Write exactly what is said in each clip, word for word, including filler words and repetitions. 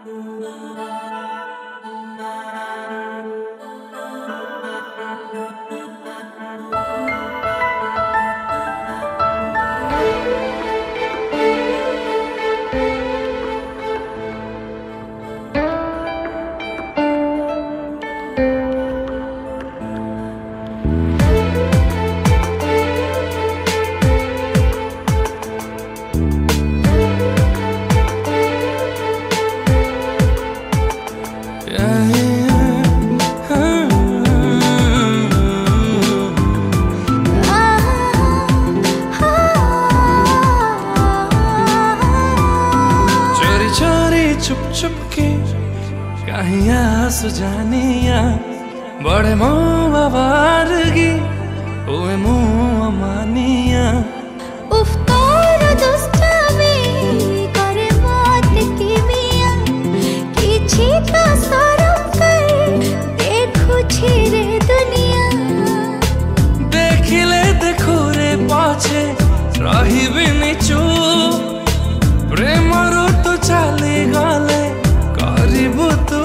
चुप चुप के कहीं आंसू जानिया बड़े मुँह बारगी ओए मुँह मानिया उफ तोर दुष्टामी करे मत की मिया किछि तो शरम कर देखु छी रे दुनिया देखिले देखो रे पाछे रही बिनी चुप प्रेम रो तो चली गले करीबू तू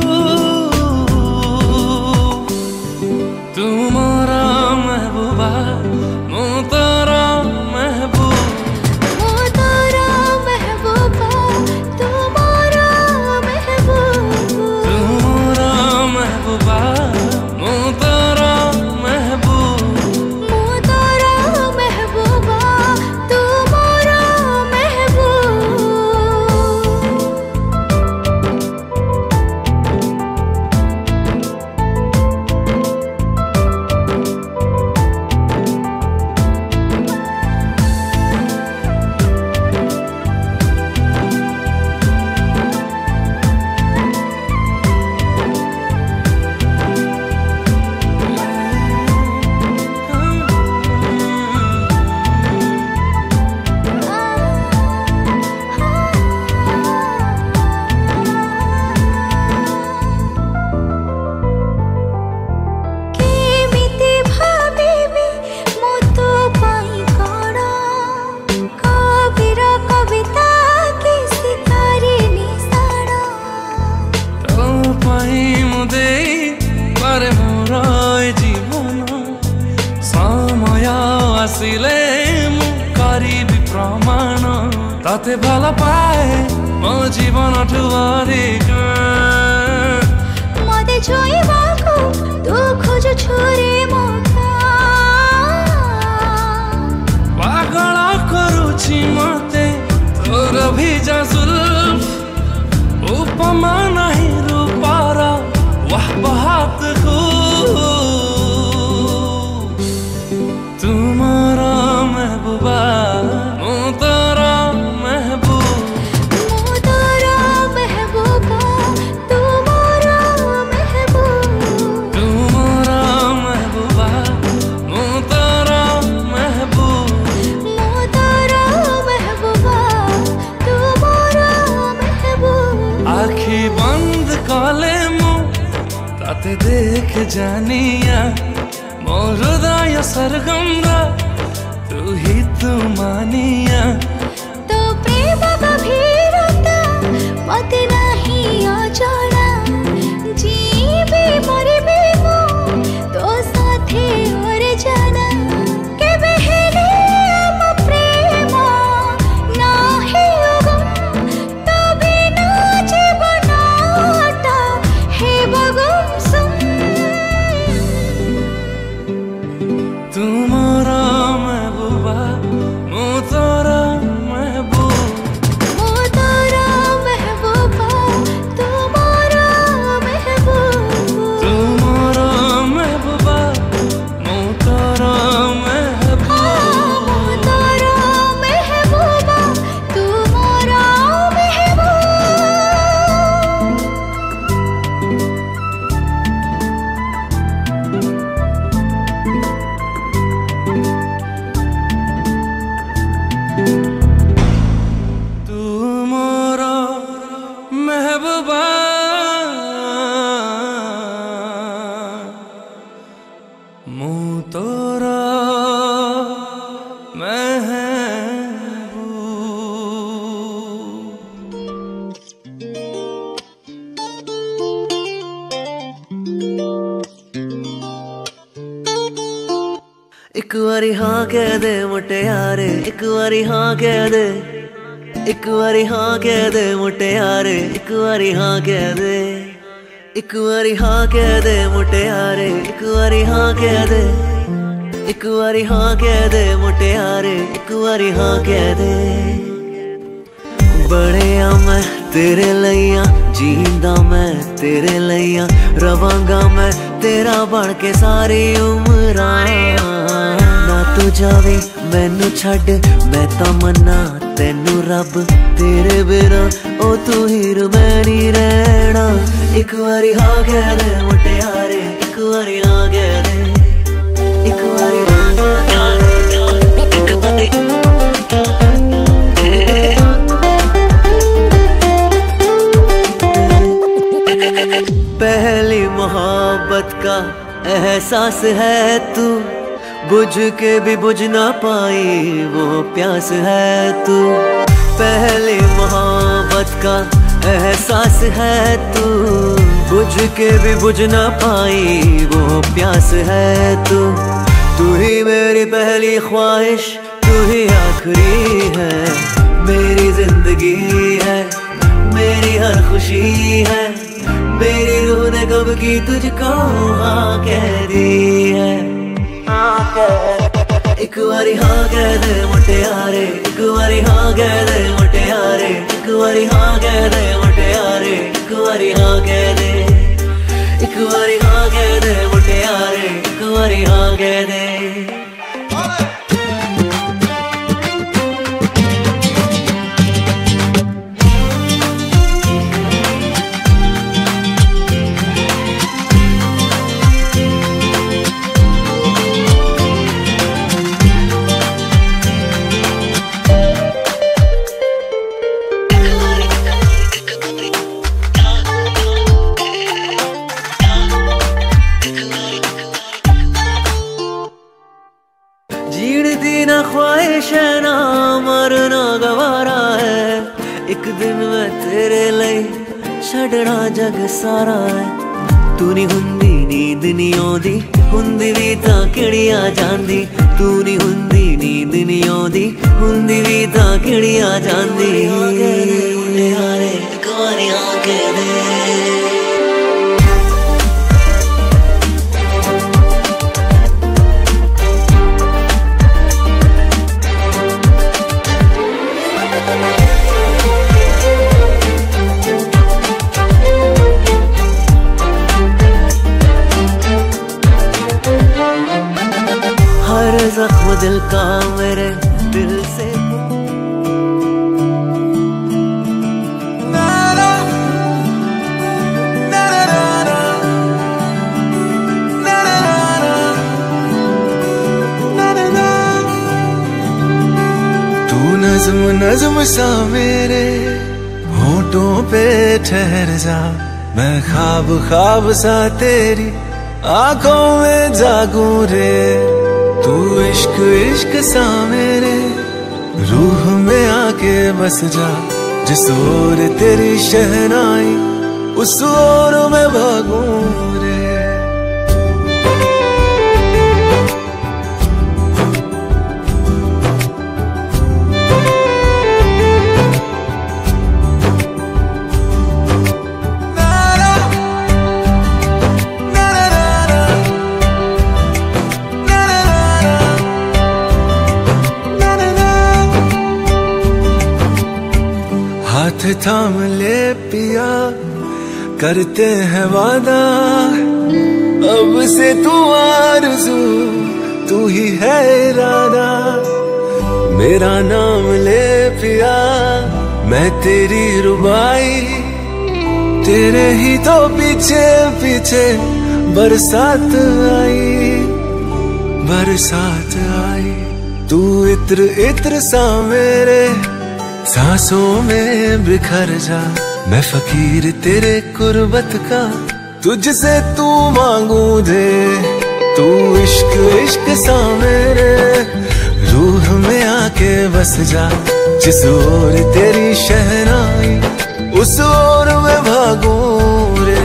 तुम्हारा महबूबा मु तारा महबूब मु तारा महबूबा तुम्हारा महबूब तुम्हारा महबूबा मु तारा महबूब मु तारा महबूबा तुम्हारा महबूब आसिले मु करीबी प्रमाण ताते भला पाए मो जीवन ठुआरिक मते छोइबाको तू खोज छोरे मौका पागल करुछि मते तोर भिजा जुल्फ उपमा नहीं रूपार वाह बहात को तुम्हारा महबूबा मु तारा महबूब मु तारा महबूबा तुम्हारा महबूब तुम्हारा महबूबा मु तारा महबूब मु तारा महबूबा तुम्हारा महबूब आखी बंद कले मु ताते देख जानिया मो हृदय सरगम तू ही तू मानिया तो प्रेम गभीरता मते नहीं अजଣା जीवे मरबे मो तो साथे और जाना केबे हेले हम प्रेम नाही उगम तबे ना जीवनटा हे बगम सुम तुम्हारा महबूबा मु तारा एक बारी हाँ कह दे मुटियारे, एक बारी हाँ कह दे, एक बारी हाँ कह दे मुटियारे, एक बारी हाँ कह दे, एक बारी हाँ कह दे मुटियारे, एक बारी हाँ कह दे, एक बारी हाँ कह दे मुटियारे, एक बारी हाँ कह दे। बड़े आ मैं तेरे लइया, जींदा मैं तेरे लइया, रवांगा मैं तेरा बन के सारी उम्र। ना तू जावे मैनू छड्ड, मैं तां मन्ना तैनू रब, तेरे बिना ओ तू हीर मैं नहीं रहना। एक बारी हाँ कह दे मुटियारे, एक बारी हाँ कह दे, एक बारी हाँ कह दे, एक बारी पहली मोहब्बत का एहसास है तू, बुझ के भी बुझ ना पाई वो प्यास है तू। पहली मोहब्बत का एहसास है तू, बुझ के भी बुझ ना पाई वो प्यास है तू। तू ही मेरी पहली ख्वाहिश, तू ही आखिरी है, मेरी जिंदगी है, मेरी हर खुशी है, मेरी रूह ने कब की तुझको हाँ कह दी है। एक बारी हाँ कह दे मुटियारे, एक बारी हाँ कह दे मुटियारे, एक बारी हाँ कह दे मुटियारे, एक बारी हाँ कह दे, एक बारी हाँ कह दे मुटियारे, एक बारी हाँ कह दे। जीण ख्वाहिश है ना मरना गवारा है, एक दिन मैं तेरे लिए छड़ना जग सारा है। तू नहीं हुंदी नींद नहीं आउंदी, हुंदी भी तां किड़िया जांदी, तू नहीं हुंदी नींद नहीं आउंदी, हुंदी भी तां किड़िया जांदी। मुटियारे एक बारी हाँ कह दे, हर जख्म दिल का मेरे दिल से। तू नज़्म नज़्म सा मेरे होठों पे ठहर जा, मैं ख्वाब ख्वाब सा तेरी आंखों में जागूं रे। तू इश्क इश्क सा मेरे रूह में आके बस जा, जिस ओर तेरी शहनाई उस ओर मैं भागूं रे। हाथ थाम ले पिया, करते हैं वादा, अब से तू आरज़ू तू ही है इरादा। मेरा नाम ले पिया, मैं तेरी रुबाई, तेरे ही तो पीछे पीछे बरसात आई, बरसात आई। तू इत्र इत्र सा मेरे सांसों में बिखर जा, मैं फकीर तेरे कुर्बत का, तुझसे तू मांगू दे। तू इश्क इश्क सा मेरे रूह में आके बस जा, जिस ओर तेरी शहनाई उस ओर मैं भागूं रे।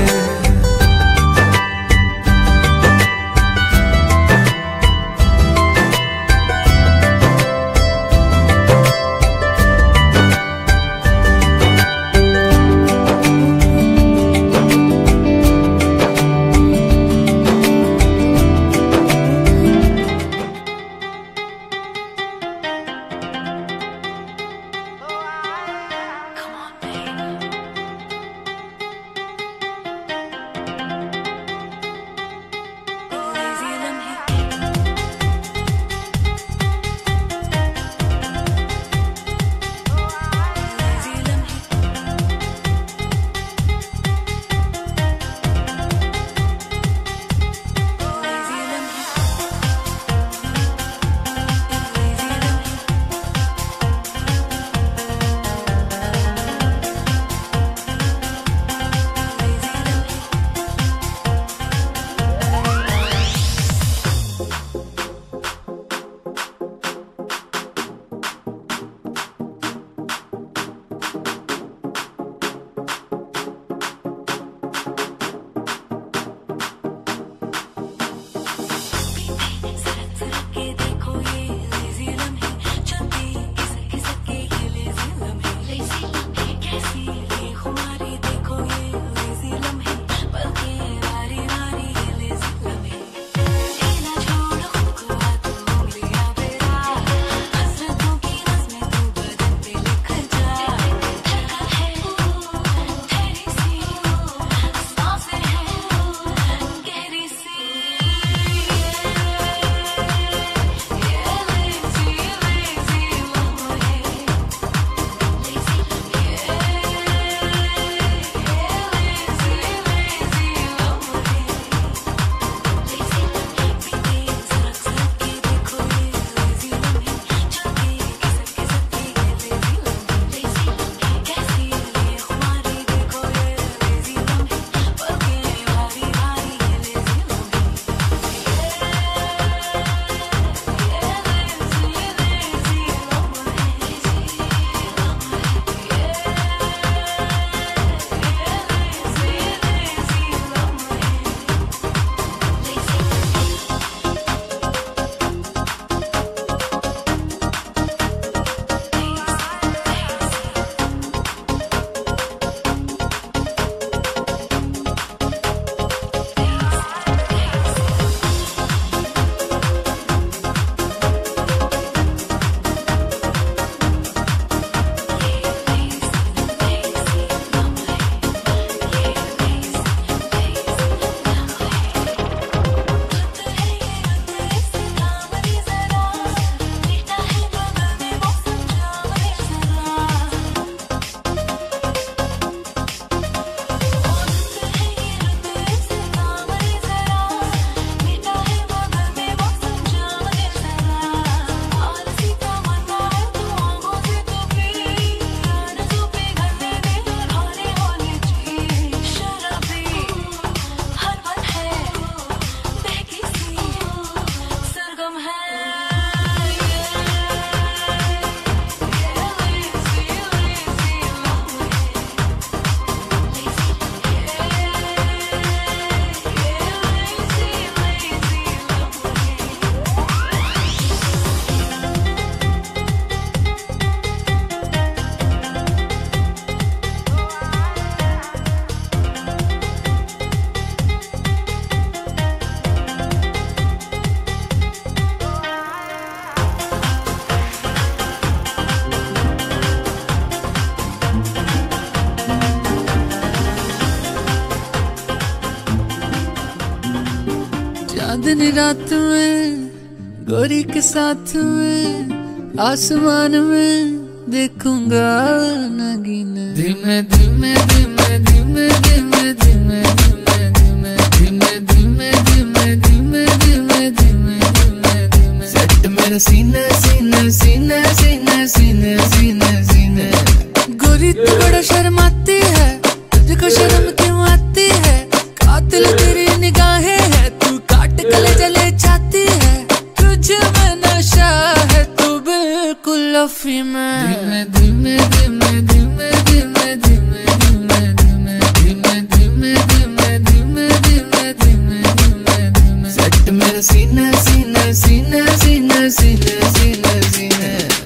दिन रात में गोरी के साथ में आसमान में देखूंगा नगीना। धीमे धीमे धीमे धीमे धीमे धीमे धीमे धीमे धीमे धीमे धीमे धीमे धीमे धीमे धीमे सेट मेरा सीना सीना सीना सीना सीना सीना सीना। गोरी तू बड़ा शर्माती है, तुझको शर्म क्यों आती है? कातिल तेरी निगाहें है, तू काट गले जले जाती है। तुझे में नशा है, तू बिल्कुल अफीम है। धीमे धीमे धीमे धीमे धीमे धीमे धीमे धीमे धीमे धीमे धीमे धीमे धीमे धीमे धीमे सेट मेरा सीना सीना सीना सीना सीना सीना सीना।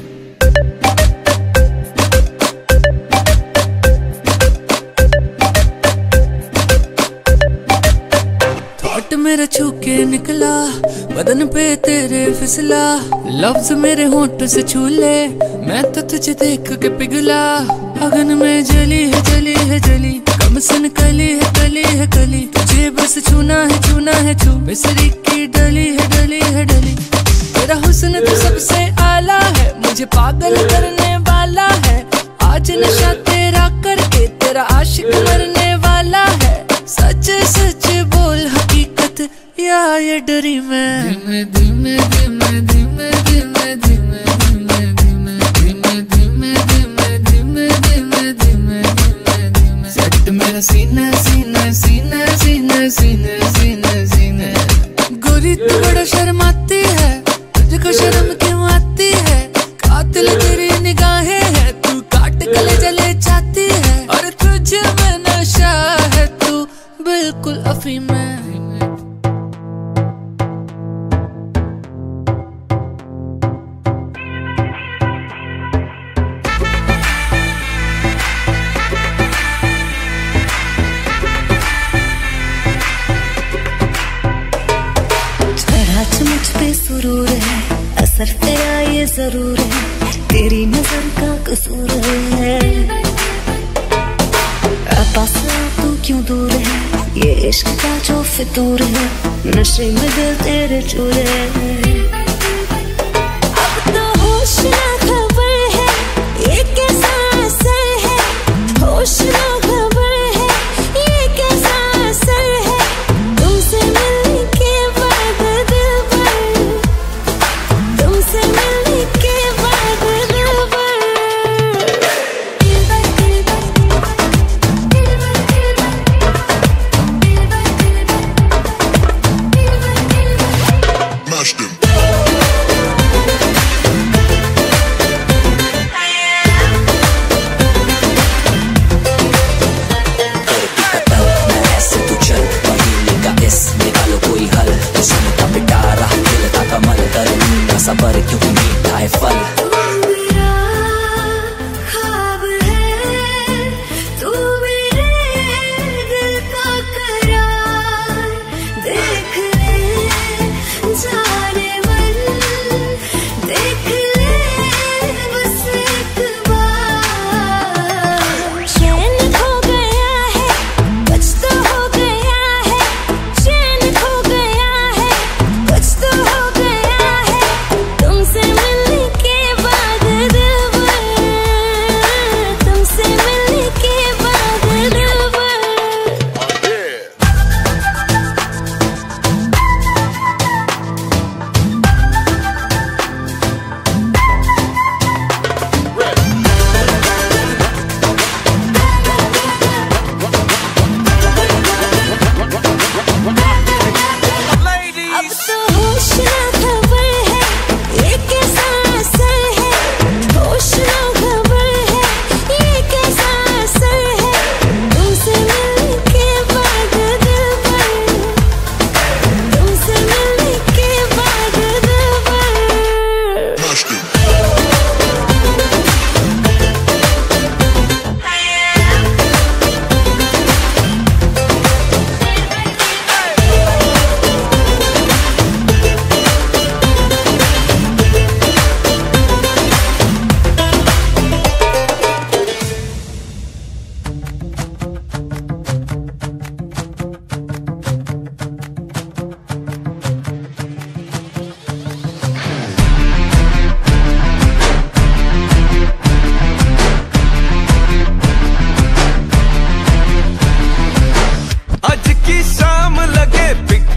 मेरा छू के निकला बदन पे तेरे फिसला, लफ्ज मेरे होंठ से छू ले, मैं तो तुझे देख के पिघला। अगन में जली है जली है जली, कम सन कली है कली है कली, तुझे बस छूना है छूना है छू, मिसरी की डली है डली है डली। तेरा हुस्न तो सबसे आला है, मुझे पागल करने वाला है। आज नशा तेरा करके तेरा आशिक मरने वाला है। सच सच बोल हकीकत या ये डरी मैं। धीमे धीमे धीमे धीमे धीमे धीमे धीमे धीमे धीमे धीमे धीमे धीमे धीमे धीमे धीमे सेट मेरा सीना सीना सीना सीना सीना सीना सीना। गोरी तू बड़ा शर्माती है, तुझको शर्म क्यों आती है? कातिल तेरी निगाहें है, तू काट गले जले जाती है। और तुझे में नशा है, तू बिल्कुल अफीम है। मुझ पे सुरूर है, असर तेरा ये जरूर है, तेरी नजर का कसूर है। पास तू क्यों दूर है, ये इश्क का जो फितूर है, नशे में दिल तेरे चूर है। अब तो होश ना खबर है, ये कैसा असर है, होश ना खबर है, ये कैसा असर है। तुमसे मिलने के बाद दिल भर, तुमसे मिलने के बाद दिल भर, दिल भर दिल भर दिल भर दिल भर दिल भर दिल भर दिल भर Mashed him.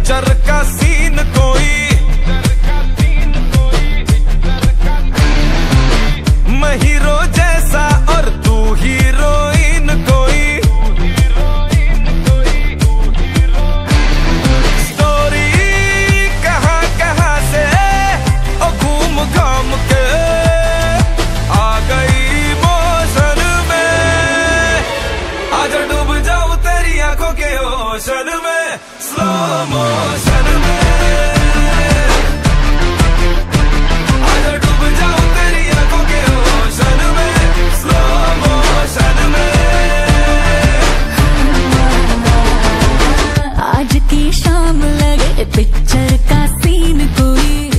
पिक्चर का सीन कोई, मैं हीरो जैसा और तू हीरोइन कोई, स्टोरी कहाँ कहाँ से ओ घूम घाम के आ गई मोशन में, आजा डूब जाऊं तेरी आंखों के ओशन में, स्लो मोशन में। पिक्चर का सीन कोई,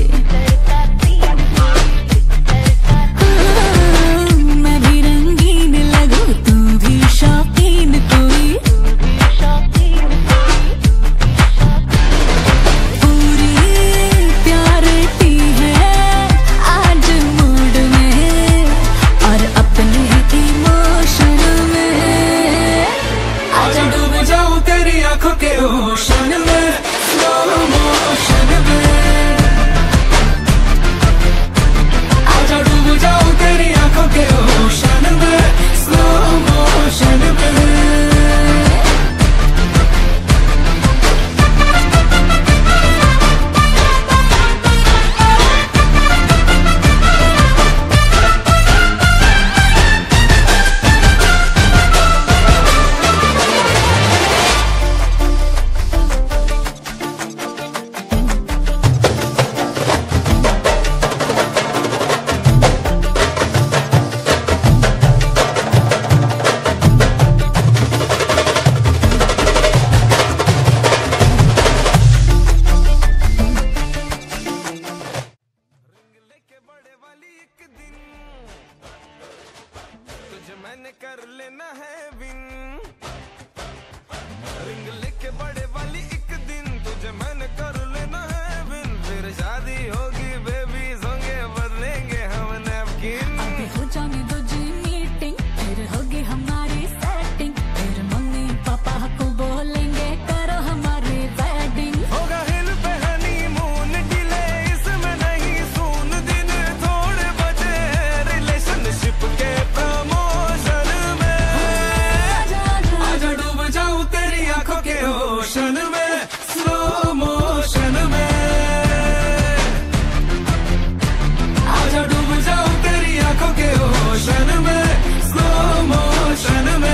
मैं भी रंगीन लगूं तू भी शौकीन कोई, पूरी प्यारिटी है आज मूड में और अपने इमोशन में, आजा डूब जाऊं तेरी आंखों के ओशन में, आजा डूब जाऊं तेरी आंखों के ओशन में, स्लो मोशन में। मैंने कर लेना है विन, रिंग लेके बड़े वाली एक दिन तुझे मैंने कर लेना है विन, फिर शादी होगी बेबी होंगे बदलेंगे हम नैपकिन, अभी हो जाने दो जी मीटिंग फिर होगी हमारी सेटिंग, फिर मम्मी पापा को बोलेंगे करो हमारी वेडिंग, होगा हिल पे हनीमून डिले इसमें नहीं सून, दिन थोड़े बचे रिलेशनशिप के प्रमो, ओशन में, स्लो मोशन में, आजा डूब जाऊं तेरी आंखों के ओशन में, स्लो मोशन में।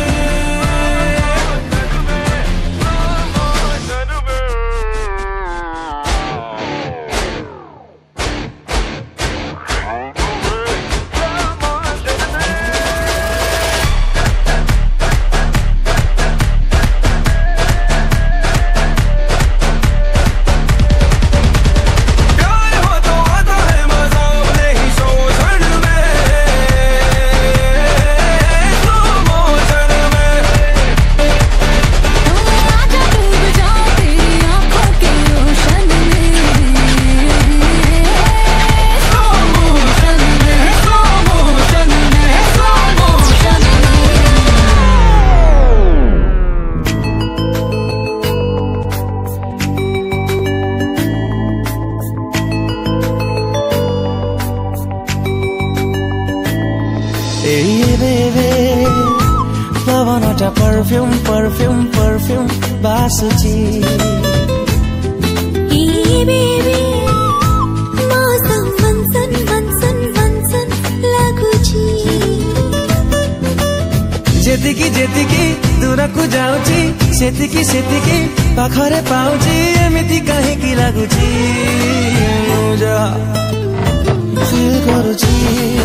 Perfume, perfume, perfume, बासुची Hey baby, मौसम मनसन मनसन मनसन लागुची जेतिकी जेतिकी दूरकु जाउची सेतिकी सेतिकी पाखरे पाउची एमिति काहेकि लागुची मुझा फील करूची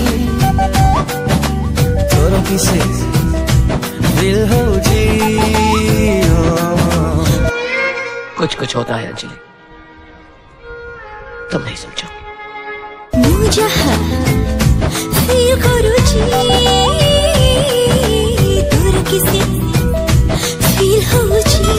तोर किसे दिल हो जी, कुछ कुछ होता है अंजलि, तुम नहीं समझो। मुझे फील करो जी, दूर किसी फील हो जी,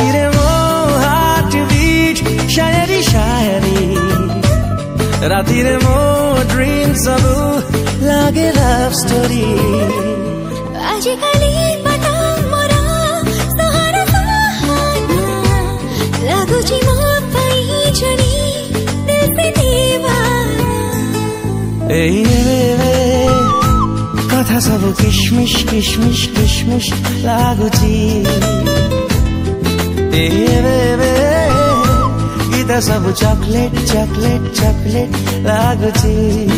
रातिरे मो हार्ट बीट शायरी शायरी रातिरे मो ड्रीम सब लागे लव स्टोरी आजिकाली पता मोरा सहारा सहारा लागुची मो पई जणी दिल पे दीवाना ए कथा सब किशमिश किशमिश किशमिश लागुची ए गीत सब चॉकलेट चॉकलेट चॉकलेट लागुची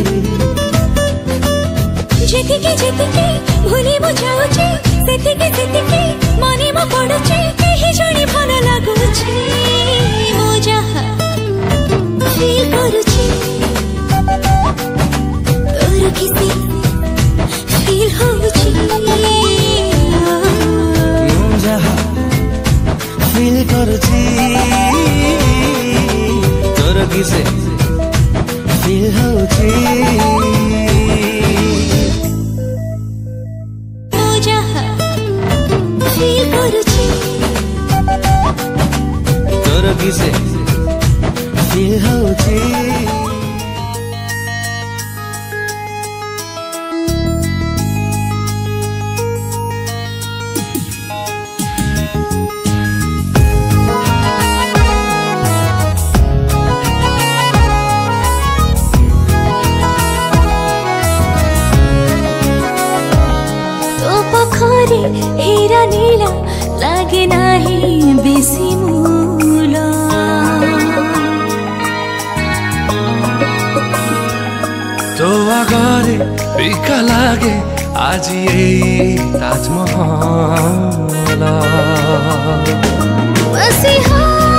जेतिके जेतिके भूली बुझाउची सेतिके सेतिके मने म पडुची केही जणी भल लागुची मो जहा फील करूची तोर किसी फील होउची मो जहा फील करूची तोर किसी फील होउची फील करूची तोर किसे फील होउची हीरा नीला लागे नाही बेसी मूला तो आगारे बिका लागे आज ये ताजमहल मसीहा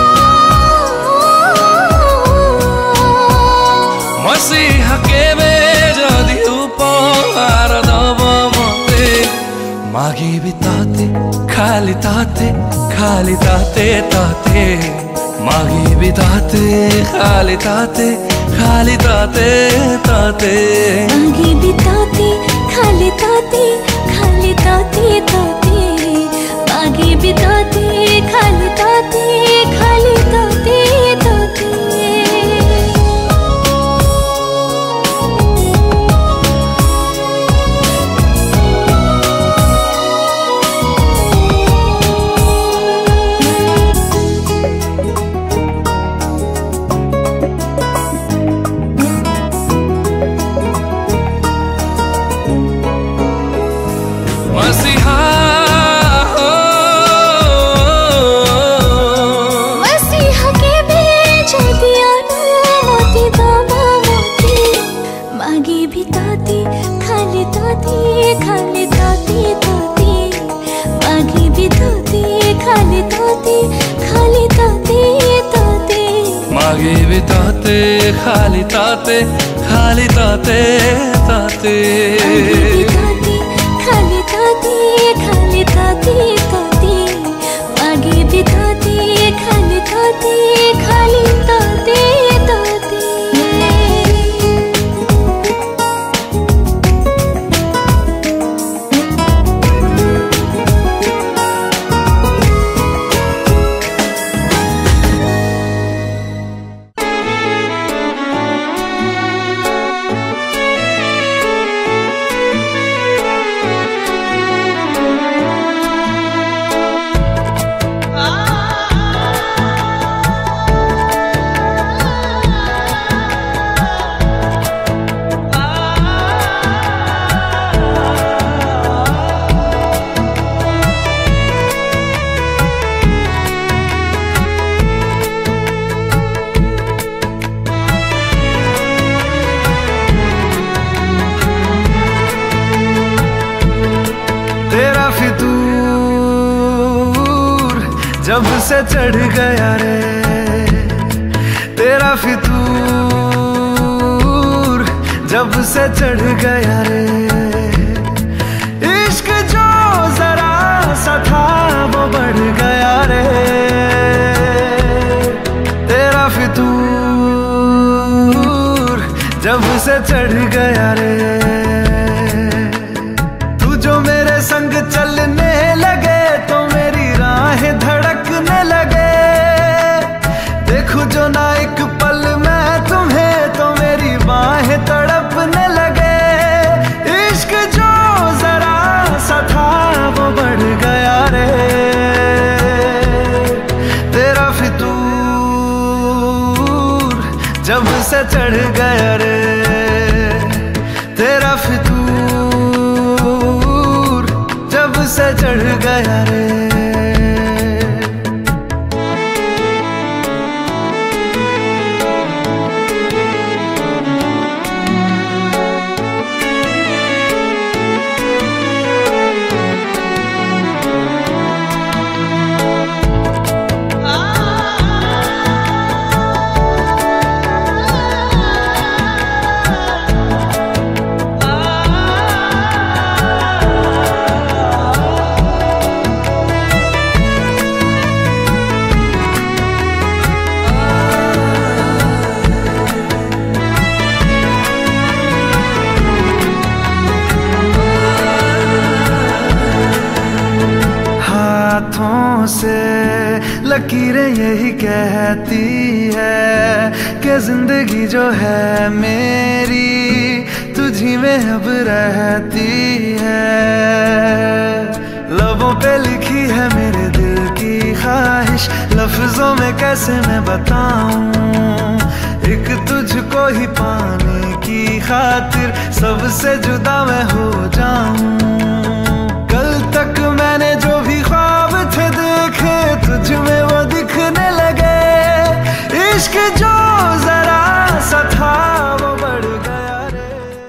मसीहा के जदि उपहार दब मते मागी भी ताते खाली ताते खाली ताते ताते मागी भी ताते खाली ताते खाली ताते ताते मागी भी ताते खाली ताते खाली ताते ताते मागी भी ताते खाली ताते खाली ताते ताते खाली ताते खाली ताते ताते खाली ताते खाली ताते ताते आगे भी ताते खाली ताते खाली ताते ताते जब से चढ़ गया रे तेरा फितूर जब से चढ़ गया रे इश्क जो जरा सा था वो बढ़ गया रे तेरा फितूर जब से चढ़ गया रे तू जो मेरे संग चलने लगे तो मेरी राहें धड़कने लगे जब से चढ़ गया रे तेरा फितूर, जब से चढ़ गया रे। हाथों से लकीरें यही कहती है कि जिंदगी जो है मेरी तुझी में अब रहती है। लबों पे लिखी है मेरे दिल की ख्वाहिश, लफ्जों में कैसे मैं बताऊं, एक तुझको ही पाने की खातिर सबसे जुदा मैं हो जाऊं। कल तक मैंने जो भी ख्वाब थे देखे तुझ में वो दिखने लगे, इश्क जो जरा सा था वो बढ़ गया रे।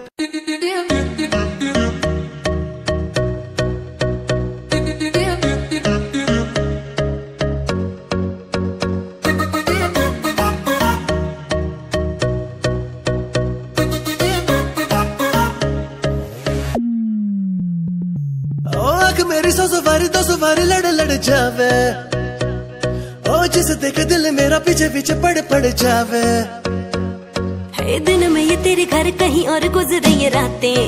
मेरी सौ सवारी दो सवारी लड़ लड़ जावे, ओ जिसे देख दिल मेरा पीछे पीछे पड़ पड़ जावे। है दिन में ये तेरे घर कहीं और गुजरे ये रातें,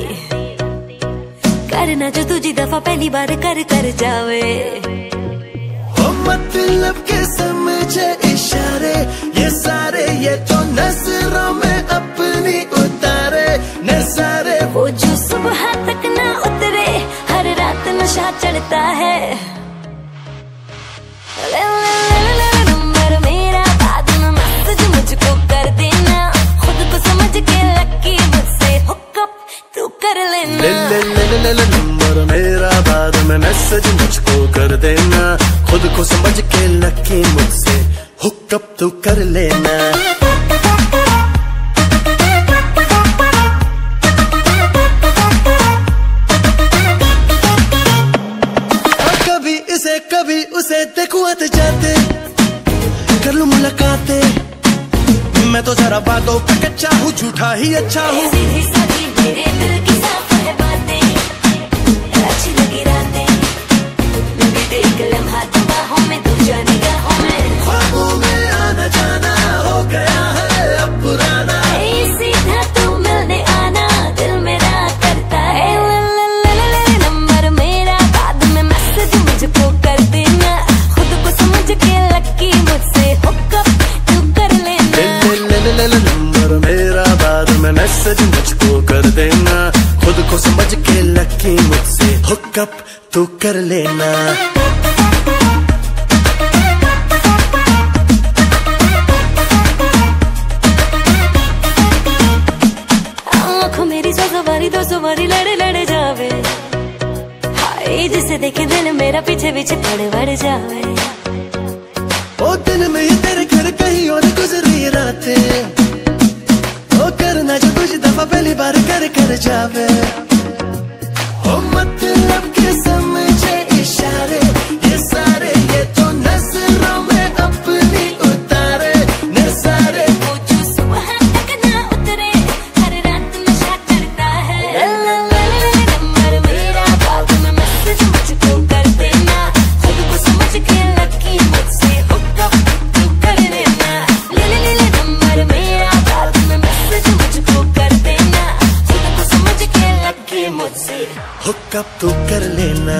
करना जो तुझी दफा पहली बार कर कर जावे। ओ मतलब के समझे इशारे ये सारे, ये तो नजरों में अपनी उतारे नजारे। वो जो सुबह तक ना उतरे हर रात नशा चढ़ता है। ले ले ले ले नंबर मेरा बाद में मैसेज मुझको कर देना, खुद को समझ के लकी मुझसे हुकअप तू कर लेना। ले ले ले ले ले नंबर मेरा बाद में मैसेज मुझको कर देना, खुद को समझ के लकी मुझसे हुकअप तू कर लेना। कभी उसे देखूं आते जाते, कर लूं मुलाकातें, मैं तो जरा बातों पे कच्चा हूँ, झूठा ही अच्छा हूँ। सीधी सादी मेरे दिल की साफ है बातें, अच्छी लगी रातें, बीते एक लम्हा बाहों में तू जाने निगाहों में। ख्वाबों में आना जाना हो गया है अब पुराना, सीधा तू मिलने आना दिल मेरा करता है। ले ले ले ले नंबर मेरा बाद में मैसेज मुझको कर देना, खुद को समझ के लकी मुझसे हुकअप तू कर लेना। ले ले ले ले नंबर मेरा बाद में मैसेज मुझको कर देना, खुद को समझ के लकी मुझसे हुकअप तू कर लेना। आँखों मेरी सौ सवारी दो सवारी लड़े लड़े जावे, हाय जिसे देखे दिल मेरा पीछे पीछे पड़ बढ़ जावे। ओ दिन में ये तेरे घर कहीं और गुजरी रातें, ओ करना जो कुछ दफा पहली बार कर कर जावे। ओ मतलब के समझे इशारे ये सारे, ये तो नजरों में अपनी उतारे नजारे। वो जो सुबह तक ना उतरे हर रात नशा चढ़ता है। ले ले ले ले नंबर मेरा बाद में मैसेज मुझको कर देना, खुद को समझ के लकी मुझसे हुकअप तू कर लेना। ले ले ले नंबर मेरा बाद में मैसेज मुझको कर देना, खुद को समझ के लकी मुझसे हुकअप तू कर लेना।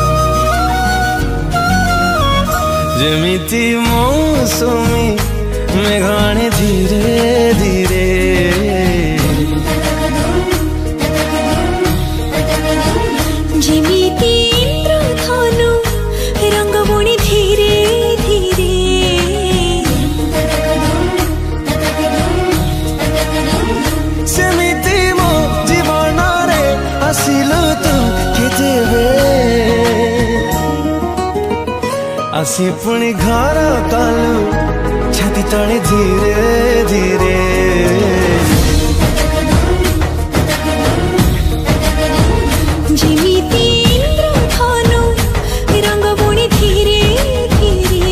ଯେମିତି ମୌସୁମୀ मेघाने धीरे धीरे जिमिति इंद्रधनु रंगबुणी धीरे धीरे सेमिति मो जीवन रे आसिलु तू केतेबे आसी पुणी घर कालु छाती तले धीरे धीरे जिमिति इंद्रधनु रंगबुणी धीरे धीरे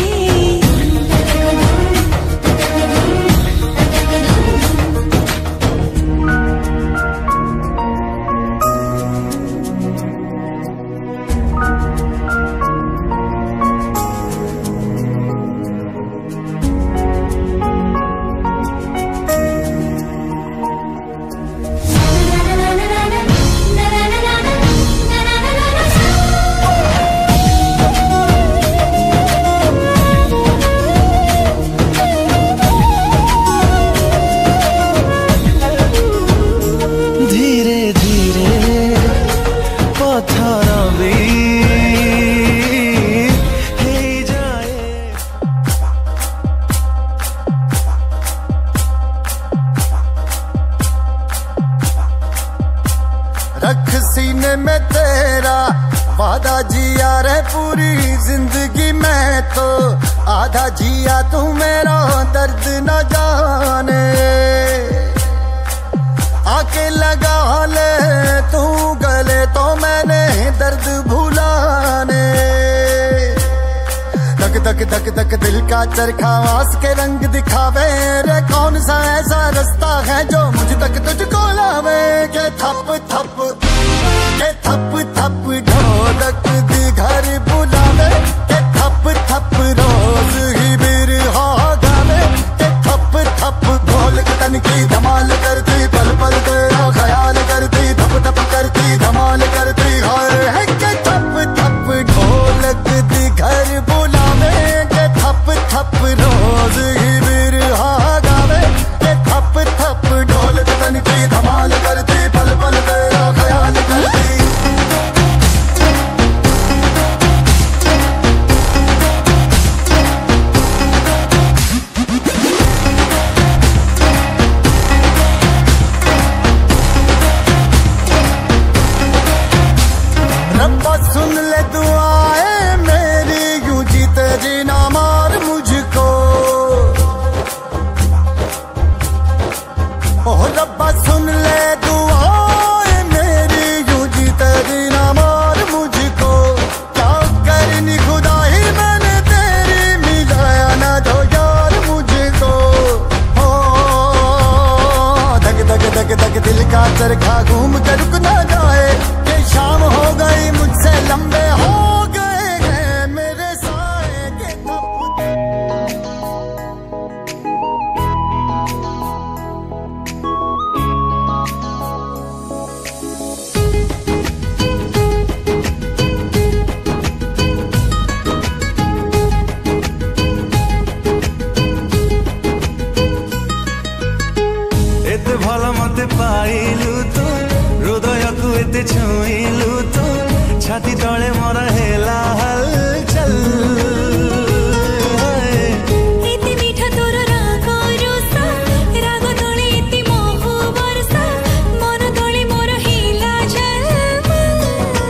धीरे धीरे पत्थर भी हे जाए रख सीने में तेरा वादा जिया रे पूरी जिंदगी में तो आधा जिया तू मेरा दर्द न जाने आके लगा ले तू गले तो मैंने दर्द भुलाने धक धक धक धक दिल का चरखा आस के रंग दिखावे रे कौन सा ऐसा रास्ता है जो मुझ तक तुझको लावे के थप थप के थप थप ढोलक दी घर बुलावे के थप थप रोज ही बिरहा गावे के थप थप ढोलक तन की धमाल करती पल पल तेरा ख्याल करती थप थप करती धमाल करती है के थप थप ढोलक दी घर बुलावे के थप थप रोज ही बिरहा गावे के थप थप ढोलक तन की धमाल करती पल पल तेरा ख्याल करती रब्बा सुन ले दुआएं मेरी यूं जीते जीना मार मुझको ओह रब्बा सुन ले दुआएं मेरी यूं जीते जीना मार मुझको क्या करनी खुदाई मैंने तेरी मिलाया ना दो यार मुझको ओ धक धक धक धक दिल का चरखा घूम कर रुक ना जाए शाम हो गई मुझसे लंबे हो गए हैं मेरे साए के तप एते भल मते पाइलु तू हृदय को एते छुइलु तू छाती तले मोर हेला हलचल इति मीठा तोर राग रोसा राग तोळे इति मोह बरसा मन तोळे मोर हिला झलमल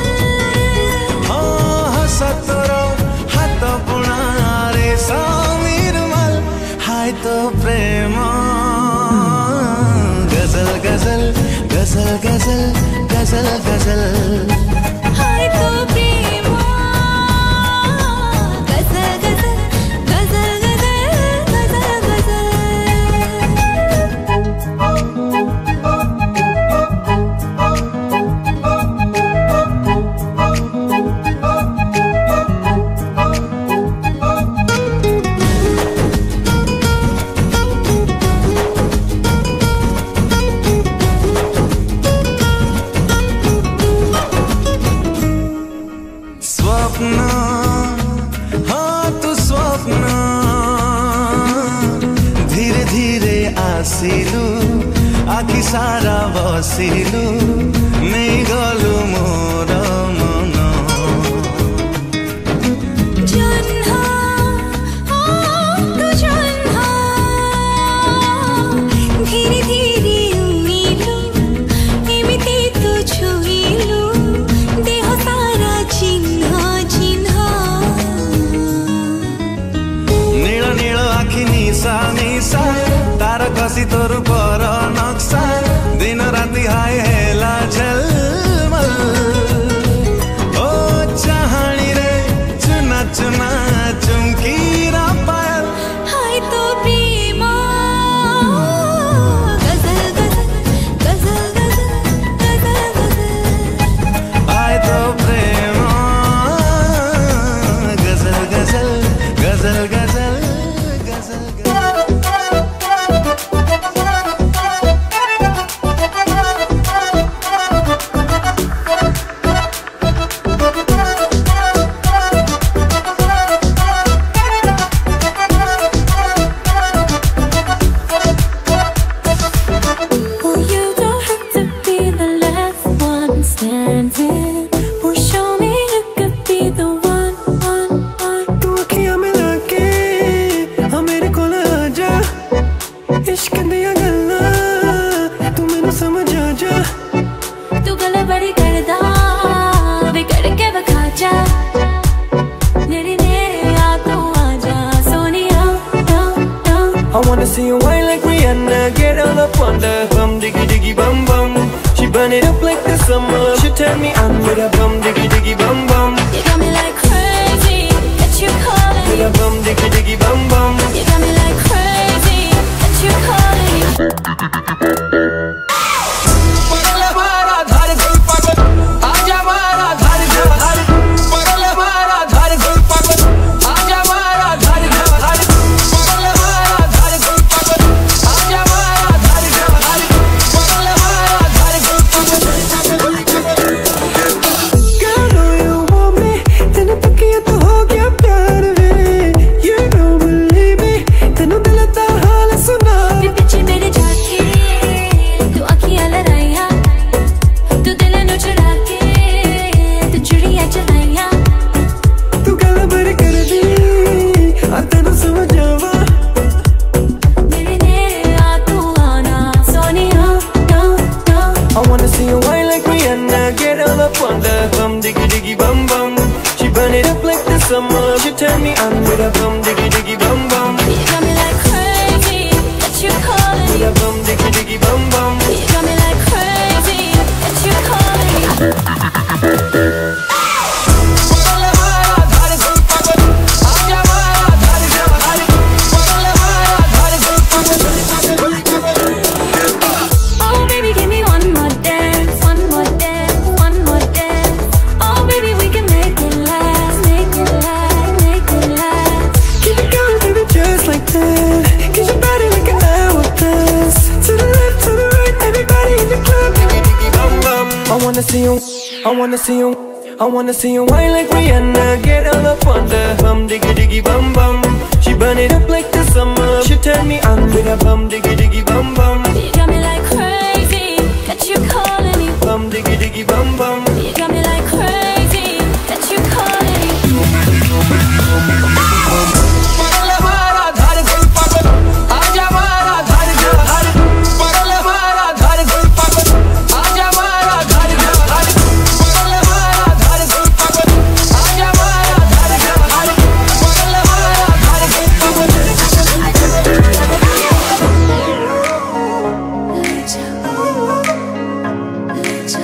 हाँ सतर हाथ बुणा रे समीर मल हाय तो प्रेम गजल गजल गजल गजल गजल गजल हाय तो प्रेम गजल गजल गजल गजल गजल ଆସିଲୁ ଆଖି ସାରା ବସିଲୁ ନେଇଗଲୁ ମୋର ମନ ଜହ୍ନ ତୁ ଜହ୍ନ ଧୀରେ ଧୀରେ ଉଇଲୁ ଏମିତି ତୁ ଛୁଇଲୁ ଦେହ ସାରା ଚିହ୍ନ ଚିହ୍ନ ନୀଳ ନୀଳ ଆଖି ନିଶା ନିଶା तार कसी तोर पर नक्शा दिन राति हाय हेला झलमल ओ चाहनी रे चुना चुना चुमकी रा पायल हाय तो प्रेम गजल गजल गजल गजल गजल गजल हाय तो प्रेम गजल गजल गजल गजल गजल I wanna see you whine like Rihanna, get all up on the bum diggy diggy bum bum. She burn it up like the summer. She turn me on with a bum diggy diggy bum bum. You got me like crazy, that you calling With a bum diggy diggy bum bum. You got me like crazy, that you calling पगल हमारा धार गुल पागल, आजा हमारा धार धार धार. पगल हमारा धार गुल पागल, आजा हमारा धार धार धार. पगल हमारा धार गुल पागल, आजा हमारा धार धार धार. पगल हमारा धार गुल पागल. Girl, know you want me, तेनू तकिया तो हो गया प्यार वे. You don't believe me, तेनू दिल दा हाल सुना. पीछे मेरे जाके तू आँखियाँ लड़ाइया तू दिल नु चुरा के तू चुड़िया चलाइया तू गल भर कर दी आ तेनू समझ आवा मेरे नेड़े आ तू आना Sonia no no I wanna see you whine like Rihanna, get all up on the bum diggy diggy bum bum. She burn it up like the summer. She turn me on with a bum diggy diggy bum bum. You got me like crazy, that you calling With a bum diggy diggy bum bum. You got me like crazy, that you calling पगल हमारा धार गुल पागल, आजा हमारा धार धार धार. पगल हमारा धार गुल पागल. Oh baby give me one more dance, one more dance, one more dance. Oh baby we can make it last, make it last, make it last. Keep it going, baby, just like that. Get your body like an hourglass. To the left, to the right, everybody in the club. Diggy diggy bum bum. I wanna see you, I wanna see you, I wanna see you whine like Rihanna, get all up on the bum diggy diggy bum bum. She burn it up like the summer. She turn me on with a bum diggy diggy bum bum. You got me like crazy, that you calling me. Bum diggy diggy bum bum. You got me like crazy, that you calling me. पगल हमारा धार गुल पागल, आजा हमारा धार धार धार. पगल हमारा धार गुल पागल, आजा हमारा धार धार धार. पगल हमारा धार गुल पागल, आजा हमारा धार धार धार. पगल हमारा धार गुल पागल. ले जा, ले जा,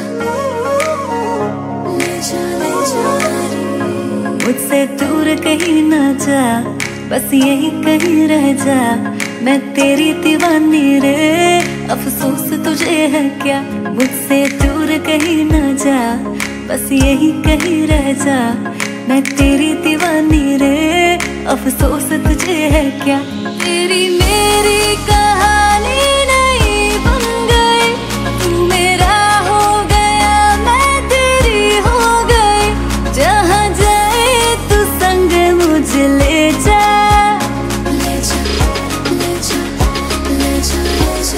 ले जा, ले जा रे। मुझसे दूर कहीं ना जा, बस यही कहीं रह जा. मैं तेरी दीवानी रे, अफसोस तुझे है क्या. मुझसे दूर कहीं ना जा, बस यही कहीं रह जा. मैं तेरी दीवानी रे, अफसोस तुझे है क्या. तेरी मेरी कहानी नहीं बन गई, तू मेरा हो गया, मैं तेरी हो गई. जहाँ जाए तू संग मुझे ले जा. ले जा, ले जा, ले जा, ले जा,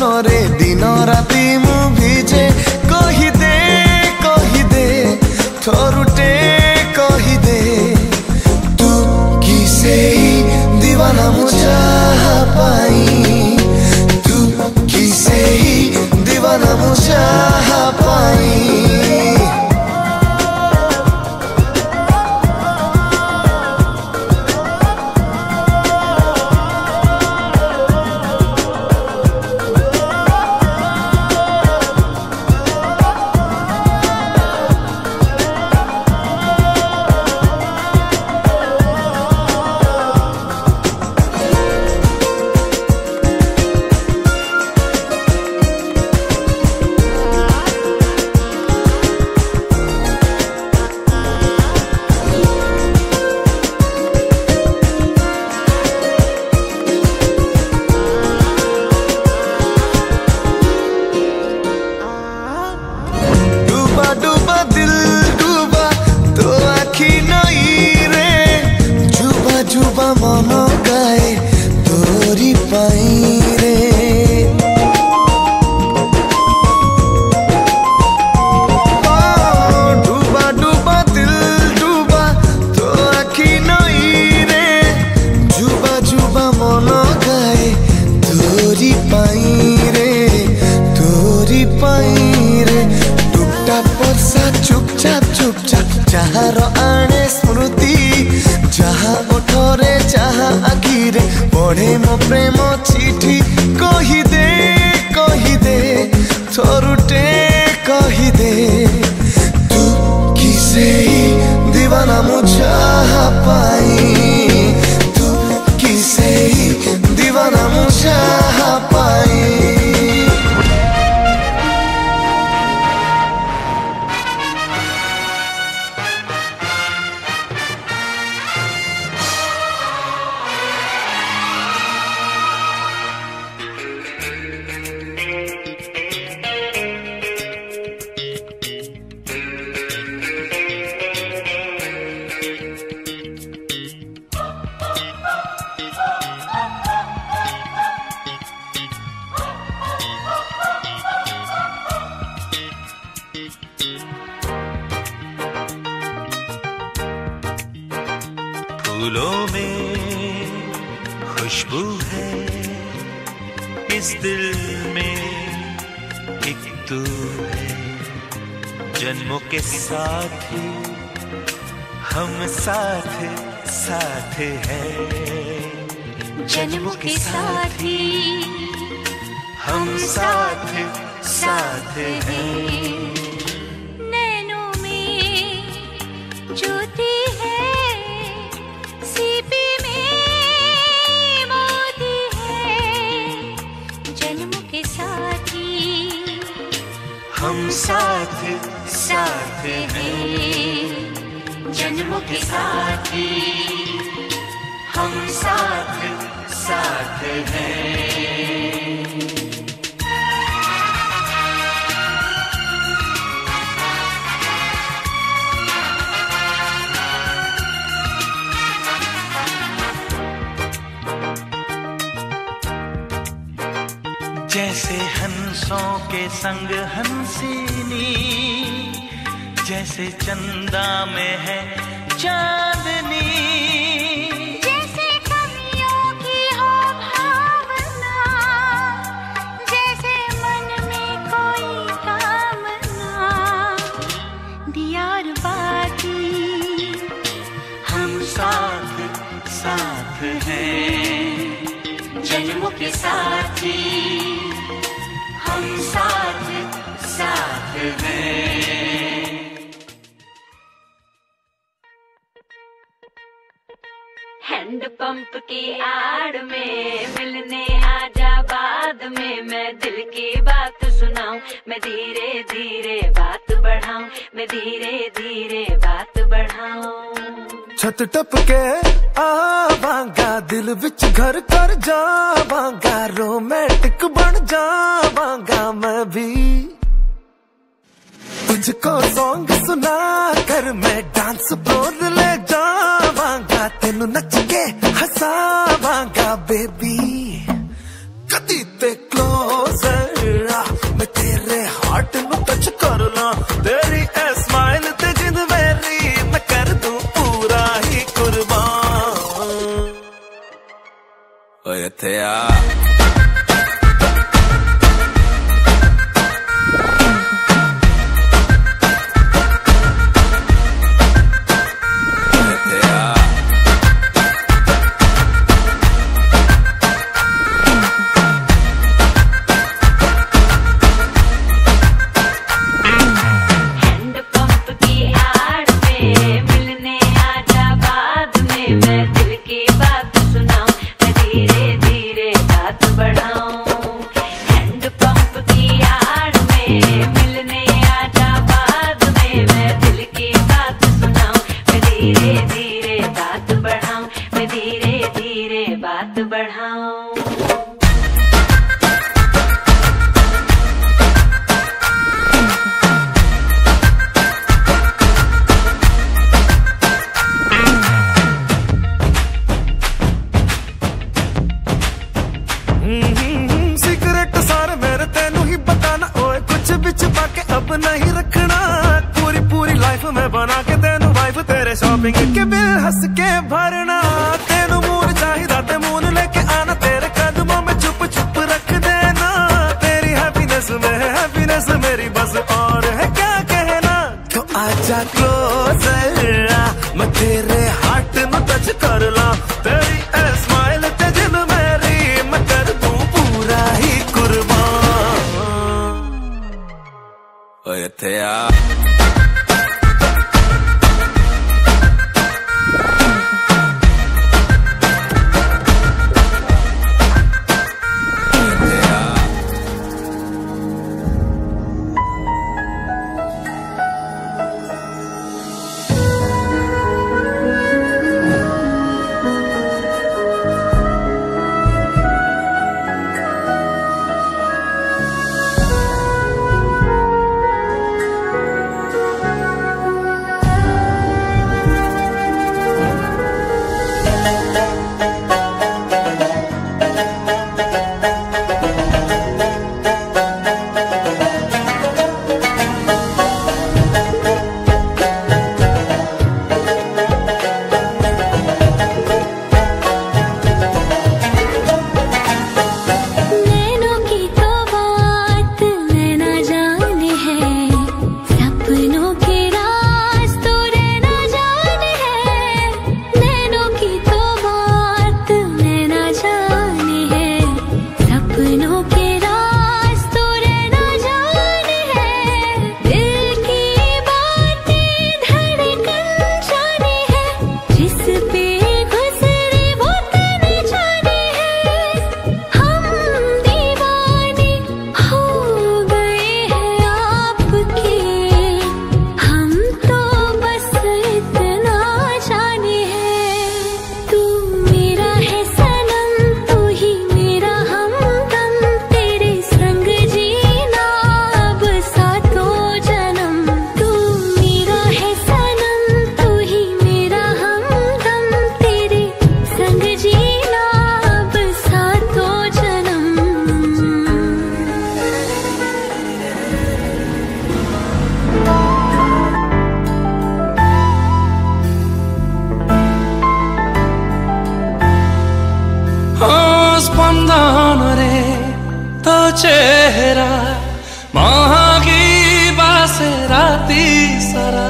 रे दिन राति मु भिजे कही दे कही दे थरुटे कही दे तू किसे दीवाना मु चाह पाई तू किसे दीवाना मु चाह पाई जहाँ आने स्मृति जहाँ ओठरे जहाँ आखिरे पढ़े मो प्रेम चिठी कही दे कही दे थरुटे कही दे तू किसे दीवाना मु चाह पाई तू किसे दीवाना मु चाह पाई फूलों में खुशबू है इस दिल में एक तू है जन्मों के साथ हम साथ साथ हैं जन्मों के साथ हम साथ साथ हैं नैनों में ज्योति है सीपी में मोती है जन्मों के साथ हम साथ साथ हैं जन्मों के साथ हम साथ साथ हैं जैसे हंसों के संग हंसिनी जैसे चंदा में है चांदनी जैसे कवियों की हो भावना जैसे मन में कोई कामना दियार बाती हम साथ साथ हैं जन्मों के साथ हम साथ साथ हैं हैंडपंप की आड़ में मिलने आजा बाद में मैं दिल की बात सुनाऊं मैं धीरे धीरे बात बढ़ाऊं मैं धीरे धीरे बात बढ़ाऊं छत टप के आवांगा दिल विच घर कर जावांगा रोमांटिक बन जावांगा मैं भी तुझको सॉन्ग सुना कर मैं डांस फ्लोर ले जावांगा तेनू नच के हंसावांगा बेबी कदी ते क्लोज कुछ कर ला तेरी ए स्माइल ते जिंद मेरी मैं कर दूं पूरा ही कुर्बान। ओए थे आ शॉपिंग के बिल हंस के भरना तेनू मून चाहिदा ते मून लेके आना तेरे कदमों में चुप चुप रख देना तेरी हैप्पीनेस में है हैप्पीनेस मेरी बस और है क्या कहना तो आजा क्लोजर मैं तेरे हार्ट में टच कर ला तेरी ए स्माइल ते जिन मेरी मैं कर दूं पूरा ही कुर्बान। ओए थे आ स्पंदन रे तो चेहरा मागी बासे राती सारा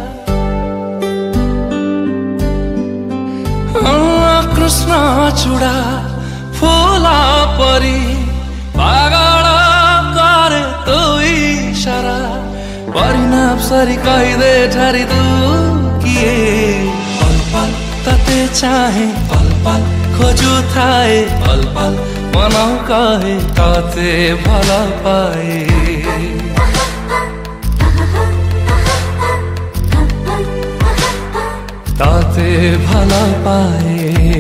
कृष्ण चूड़ा फूला परी पागल करे तो इशारा परिणाम सरी कहिदे ठारी तू किए पल पल तते चाहे पल पल खोजू थाए पल पल मनाऊ कहे ताते भला पाए ताते भला पाए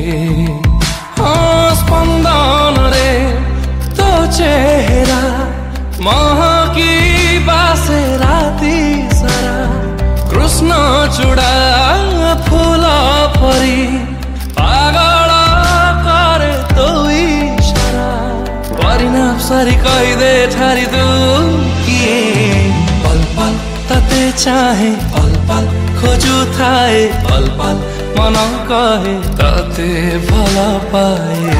हाँ स्पंदन रे तो चेहरा महकी बासे राती सारा कृष्ण चूड़ा फूला परी पागल करे तो इशारा परिणाम सरी कहिदे ठारी तू किए चाहे पल पल खोजु थाए पल पल मन कहे ताते भला पाए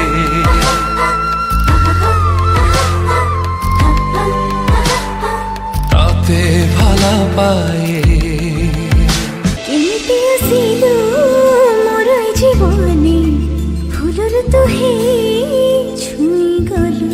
ताते भला पाए केमिति आसिलु मोर जीवने फुलर तुहे छुई गलु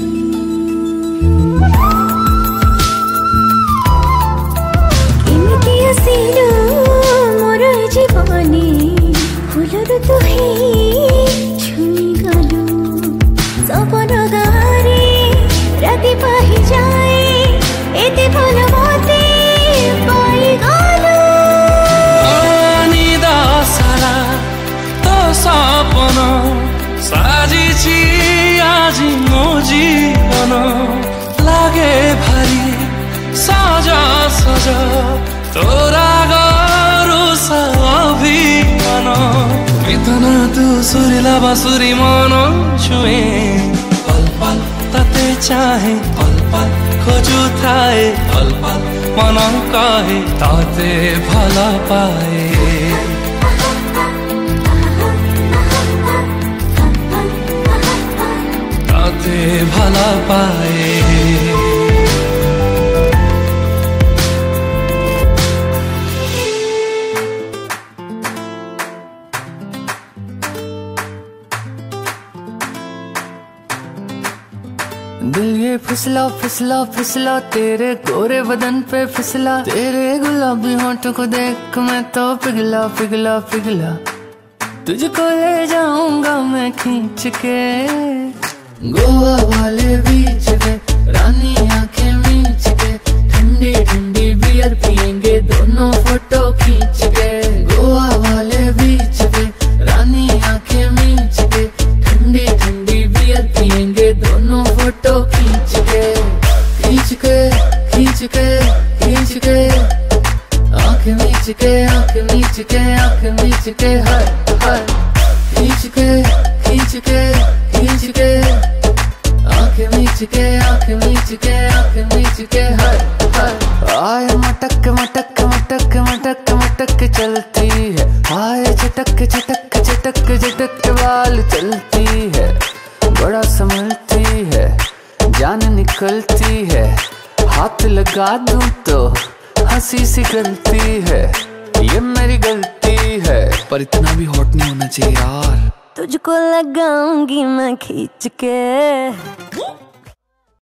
केमिति आसिलु मोर जीवने फुलर तुहे छुई गलु सपन गारे राति पाहि जाए एते भल मते पाई गलु निदा सारा तो सपन साजिछि आजि मो जीवन लागे भारी सजा सजा तोरा गरु अभिमान बितना तू सुरिला बाँसुरी मन छुए पल पल ताते चाहे पल पल खोजु थाए पल पल मन कहे ताते भला पाए ताते भला पाए दिल ये फिसला फिसला फिसला तेरे गोरे बदन पे फिसला तेरे गुलाबी होंठों को देख मैं तो पिघला पिघला पिघला तुझको ले जाऊंगा मैं खींच के गोवा वाले बीच पे रानी आंखें मीच के ठंडी ठंडी बियर पियेंगे दोनों फोटो खींच के गोवा वाले बीच पे रानी आंखें मीच के ठंडी ठंडी बियर पियेंगे दोनों फोटो खींच के खींच के खींच के खींच के आंखें मीच के आंखें मीच के आंखें मीच के हाय हाय खींच के खींच के खींच के आंखें मीच के आंखें मीच के आंखें मीच के हाय हाय आए मटक मटक मटक मटक मटक चलती है आए चटक चटक चटक चटक बाल चलती है बड़ा संभलती है जान निकलती है हाथ लगा दूं तो हंसी सी गलती है ये मेरी गलती है पर इतना भी हॉट नहीं होना चाहिए यार तुझको लगाऊंगी मैं खींच के